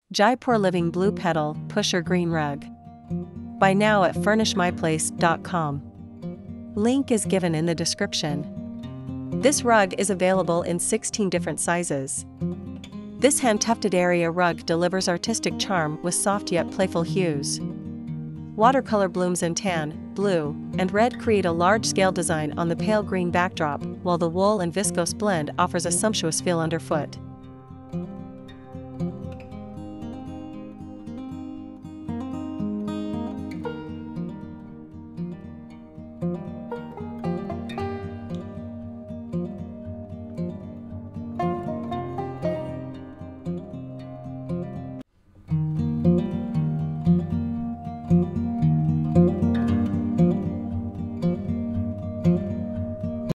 Jaipur Living Blue Petal Pusher Green Rug. Buy now at furnishmyplace.com. Link is given in the description. This rug is available in 16 different sizes. This hand-tufted area rug delivers artistic charm with soft yet playful hues. Watercolor blooms in tan, blue, and red create a large-scale design on the pale green backdrop, while the wool and viscose blend offers a sumptuous feel underfoot.